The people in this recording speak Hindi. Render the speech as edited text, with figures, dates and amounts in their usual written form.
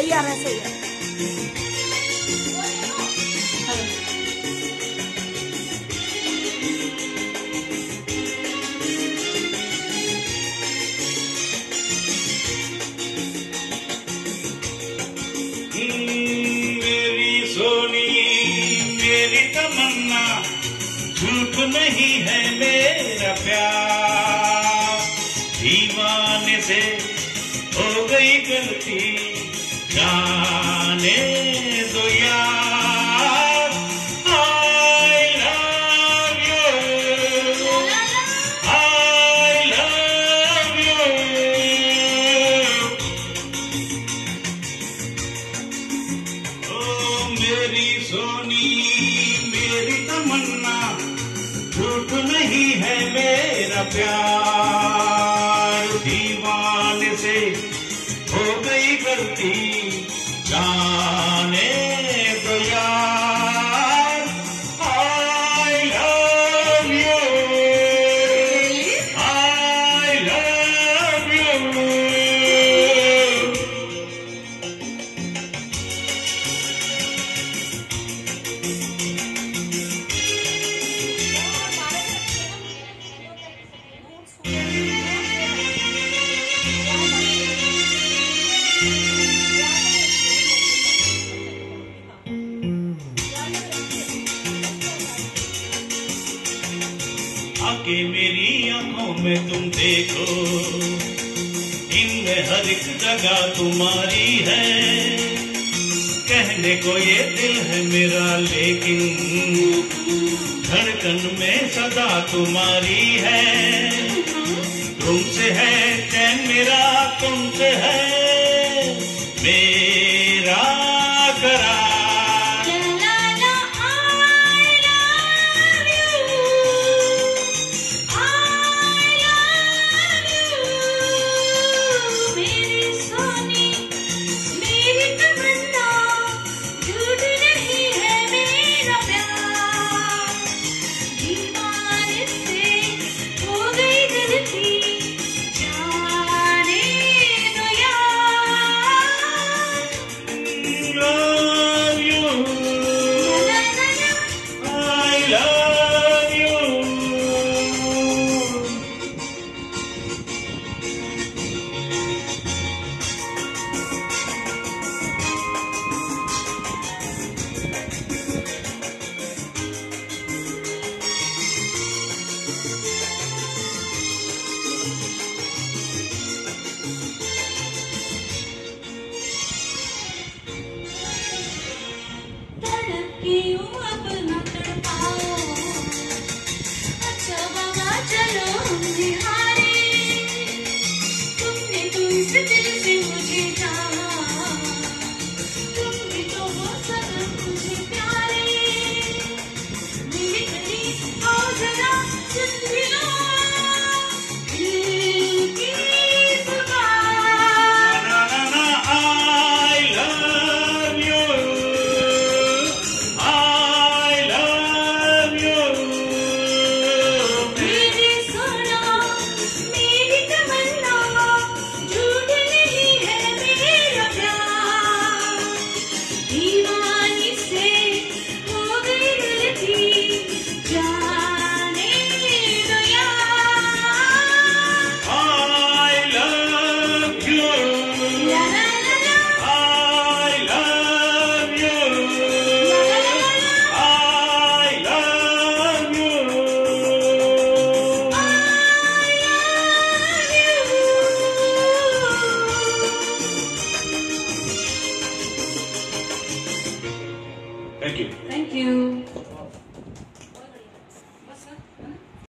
सही आ रहा है, सही है। मेरी सोनी मेरी तमन्ना, झूठ नहीं है मेरा प्यार, दीवाने से हो गई गलती, जाने दो यार। I love you, I love you। ओ मेरी सोनी मेरी तमन्ना, झूठ नहीं है मेरा प्यार, दीवाने से हो गई गलती, जाने दो यार। I love you, I love you। आके मेरी आंखों में तुम देखो, इनमें हर एक जगह तुम्हारी है, कहने को ये दिल है मेरा लेकिन धड़कन में सदा तुम्हारी है। तुमसे है चैन मेरा, तुमसे है मेरा करार। Thank you. Thank you.